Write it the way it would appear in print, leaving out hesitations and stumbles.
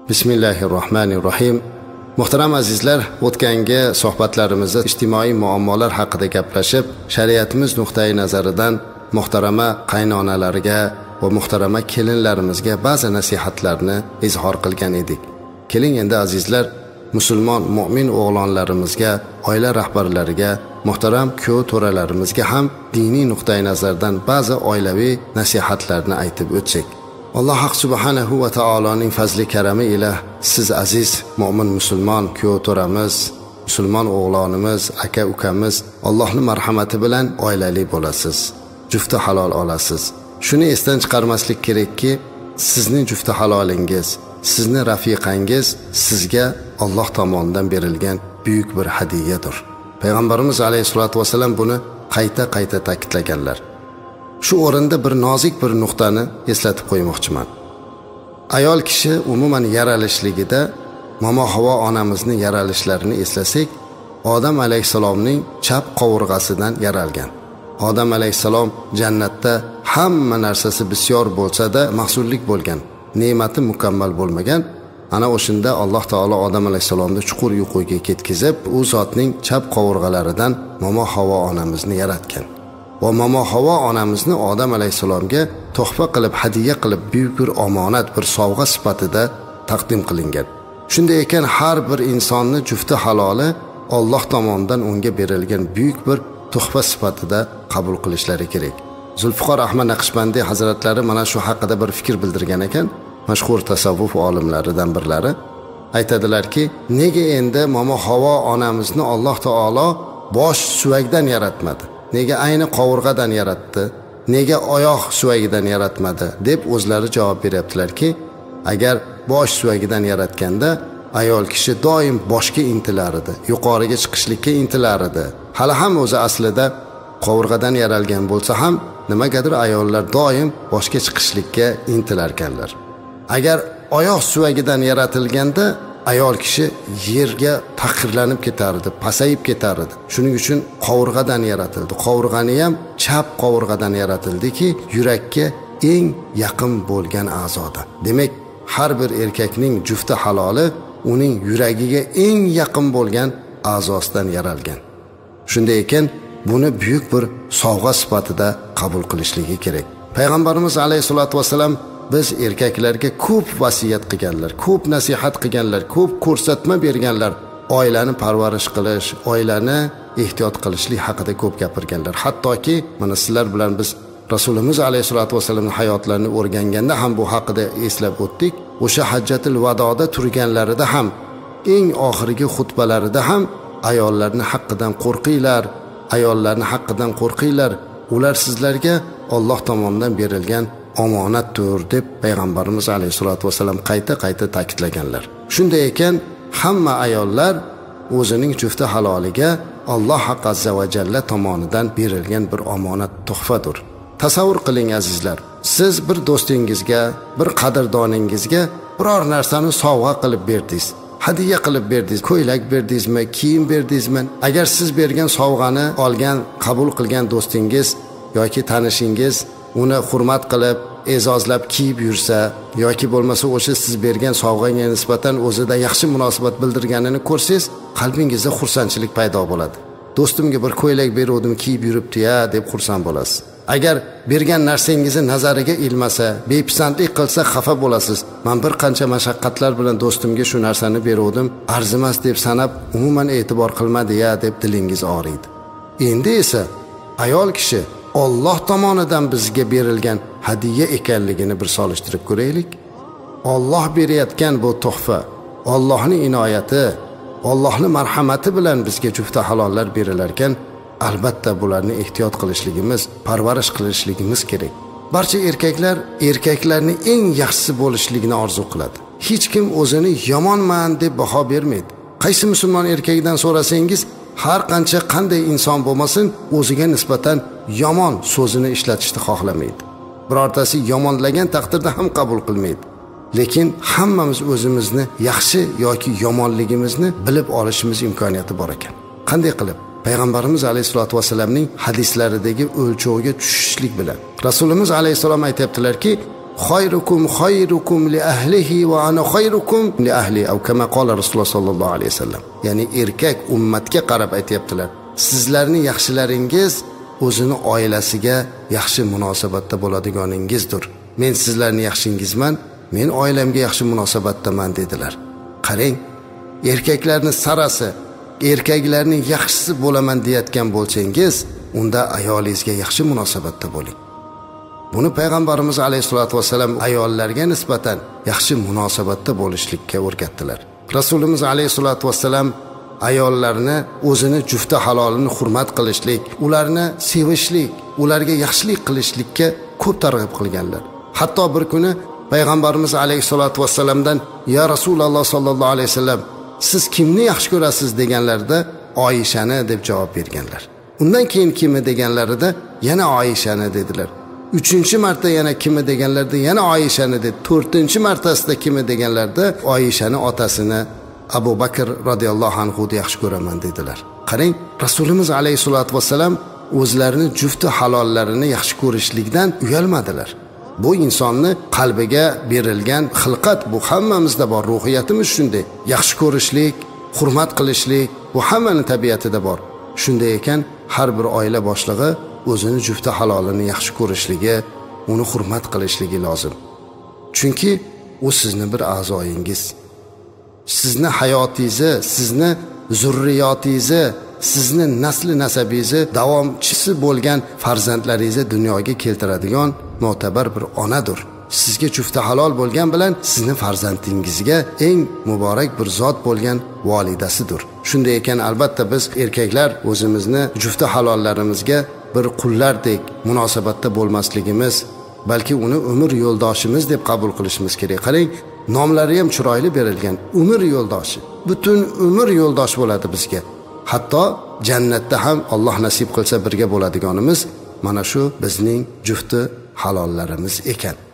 Bismillahirrohmanirrohim. Muhtaram azizlar, o'tgangi suhbatlarimizda ijtimoiy muammolar haqida gaplashib, shariatimiz nuqtai nazaridan muhtarama qaynonalarga va muhtarama kelinlarimizga ba'zi nasihatlarni izhor qilgan edik. Keling endi azizlar, musulmon mu'min o'g'lonlarimizga, oila rahbarlariga, muhtaram kuyov to'ralarimizga ham diniy nuqtai nazardan ba'zi oilaviy nasihatlarni aytib o'tsak. Alloh subhanahu va taoloning fazli karami ila siz aziz mu'min musulmon kuyov to'ramiz, musulmon o'g'lonimiz, aka ukamiz Allohning marhamati bilan oilali bo'lasiz. Jufti halol olasiz. Shuni esdan chiqarmaslik kerakki, sizning jufti halolingiz, sizning rafiqangiz sizga Alloh tomonidan berilgan buyuk bir hadiyadir. Payg'ambarimiz alayhisolatu vasallam buni qayta ta'kidlaganlar. Shu o'rinda bir nozik bir nuqtani eslatib qo'ymoqchiman. Ayol kishi umuman yaralishligida momo Havo onamizning yaralishlarini eslasak, Odam alayhisalomning chap qovurg'asidan yaralgan. Odam alayhisalom jannatda hamma narsasi bisyor bo'lsa-da, mahsullik bo'lgan, ne'mati mukammal bo'lmagan. Ana o'shunda Alloh taolo Odam alayhisalomni chuqur uyquga ketkizib, u zotning chap qovurg'alaridan momo Havo onamizni yaratgan. Va momo Havo onamizni Odam alayhisalomga tuhfa qilib, hadiya qilib, buyuk bir omonat, bir sovg'a sifatida taqdim qilingan. Shunday ekan, har bir insonni jufti haloli Alloh tomonidan unga berilgan buyuk bir tuhfa sifatida qabul qilishlari kerak. Zulfiqor Ahmad Naqshbandiy hazratlari mana shu haqida bir fikr bildirgan ekan. Mashhur tasavvuf olimlaridan birlari aytadilarki, nega endi momo Havo onamizni Alloh taolo bosh suvakdan yaratmadi? Nega ayni qovurg'adan yaratdi? Nega oyoq suvagidan yaratmadi? deb o'zlari javob beryaptilarki, agar bosh suvagidan yaratganda ayol kishi doim boshga intilar edi, yuqoriga chiqishlikka intilar edi. Hali ham o'zi aslida qovurg'adan yaralgan bo'lsa ham, nimagadir ayollar doim boshga chiqishlikka intilar ekanlar. Agar oyoq suvagidan yaratilganda ayol kishi yerga taqirlanib ketardi, pasayib ketardi. Shuning uchun qovurg'adan yaratildi. Qovurg'ani ham chap qovurg'adan yaratildiki, yurakka eng yaqin bo'lgan a'zodan. Demak, har bir erkakning jufti haloli uning yuragiga eng yaqin bo'lgan a'zosidan yaralgan. Shunday ekan, buni buyuk bir sovg'a sifatida qabul qilishligi kerak. Payg'ambarimiz alayhisolatu vasallam biz erkaklarga ko'p vasiyat qilganlar, ko'p nasihat qilganlar, ko'p ko'rsatma berganlar. Oilani parvarish qilish, oilani ehtiyot qilishlik haqida ko'p gapirganlar. Hattoki mana sizlar bilan biz Rasulimiz alayhisolatu vasallamning hayotlarini o'rganganda ham bu haqida eslab o'tdik. O'sha hajjatul vadoda turganlarida ham, eng oxirgi xutbalarida ham ayollarning haqqidan qo'rqinglar, ayollarning haqqidan qo'rqinglar. Ular sizlarga Alloh tomonidan berilgan omonatdir deb payg'ambarimiz alayhisolatu vasallam qayta ta'kidlaganlar. Shunday ekan, hamma ayollar o'zining jufti haloliga Alloh azza va jalla tomonidan berilgan bir omonat, tuhfadir. Tasavvur qiling azizlar, siz bir do'stingizga, bir qadrdoningizga biror narsani sovg'a qilib berdingiz, hadiya qilib berdingiz, ko'ylak berdingizmi, kiyim berdingizmi? Agar siz bergan sovg'ani olgan, qabul qilgan do'stingiz yoki tanishingiz uni hurmat qilib, e'zozlab kiyib yursa yoki bo'lmasa o'sha siz bergan sovg'aga nisbatan o'zida yaxshi munosabat bildirganini ko'rsangiz, qalbingizda xursandchilik paydo bo'ladi. Do'stimga bir ko'ylak beruvdim, kiyib yuribdi-ya deb xursand bo'lasiz. Agar bergan narsangizni nazariga ilmasa, bepisandlik qilsa xafa bo'lasiz. Men bir qancha mashaqqatlar bilan do'stimga shu narsani beruvdim, arzimas deb sanab, umuman e'tibor qilmadi-ya deb dilingiz og'riydi. Endi esa ayol kishi Alloh tomonidan bizga berilgan hadiya ekanligini bir solishtirib ko'raylik. Alloh berayotgan bu tuhfa, Allohning inoyati, Allohning marhamati bilan bizga jufti halollar berilar ekan, albatta bularni ehtiyot qilishligimiz, parvarish qilishligimiz kerak. Barcha erkaklar erkaklarning eng yaxshisi bo'lishligini orzu qiladi. Hech kim o'zini yomonman deb baho bermaydi. Qaysi musulmon erkakdan so'rasangiz, har qancha qanday inson bo'lmasin, o'ziga nisbatan yomon so'zini ishlatishni xohlamaydi. Birortasi yomonlagan taqdirda ham qabul qilmaydi. Lekin hammamiz o'zimizni yaxshi yoki yomonligimizni bilib olishimiz imkoniyati bor ekan. Qanday qilib? Payg'ambarimiz alayhisolatu vasallamning hadislaridagi o'lchovga tushishlik bilan. Rasulimiz alayhisalom aytibdilarki, khayrukum li ahlihi va ana khayrukum li ahli, aw kama qala Rasululloh sallallohu alayhi vasallam. Ya'ni erkak ummatga qarab aytayaptilar. Sizlarning yaxshilaringiz o'zini oilasiga yaxshi munosabatda bo'ladiganingizdir. Men sizlarning yaxshingizman, men oilamga yaxshi munosabatdaman dedilar. Qarang, erkaklarning sarasi, erkaklarning yaxshisi bo'laman deyotgan bo'lsangiz, unda ayolingizga yaxshi munosabatda bo'ling. Buni payg'ambarimiz alayhisolatu vasallam ayollarga nisbatan yaxshi munosabatda bo'lishlikka o'rgatdilar. Rasulimiz alayhisolatu vasallam ayollarni o'zini jufti halolini hurmat qilishlik, ularni sevishlik, ularga yaxshilik qilishlikka ko'p targ'ib qilganlar. Hatto bir kuni payg'ambarimiz alayhisolatu vasallamdan "Ya Rasululloh sallallohu alayhi vasallam, siz kimni yaxshi ko'rasiz?" deganlarida Oyishani deb javob berganlar. Undan keyin kimni deganlarida yana Oyishani dedilar. 3-marta yana kimni deganlarda yana Oyishani dedi. 4-martasida kimni deganlarda Oyishani otasini Abu Bakr radhiyallohu anhu ni yaxshi ko'raman dedilar. Qarang, Rasulimiz alayhisolatu vasallam o'zlarini jufti halollarini yaxshi ko'rishlikdan uyalmadilar. Bu insonni qalbiga berilgan xilqat, bu hammamizda bor, ruhiyatimiz shunday. Yaxshi ko'rishlik, hurmat qilishlik bu hammaning tabiatida bor. Shunday ekan, har bir oila boshlig'i o'zini jufti halolini yaxshi ko'rishligi, uni hurmat qilishligi lozim. Chunki u sizning bir a'zoyingiz. Sizni hayotingizni, sizni zurriyotingizni, sizni nasli nasabingizni davomchisi bo'lgan farzandlaringizni dunyoga keltiradigan mo'tabar bir onadir. Sizga jufti halol bo'lgan bilan sizni farzandingizga eng muborak bir zot bo'lgan volidasidir. Shunday ekan, albatta biz erkaklar o'zimizni jufti halollarimizga bir qullardek munosabatda bo'lmasligimiz, balki uni umr yo'ldoshimiz deb qabul qilishimiz kerak. Qarang, nomlari ham chiroyli berilgan. Umr yo'ldoshi. Butun umr yo'ldosh bo'ladi bizga. Hatto jannatda ham Alloh nasib qilsa birga bo'ladiganimiz mana shu bizning jufti halollarimiz ekan.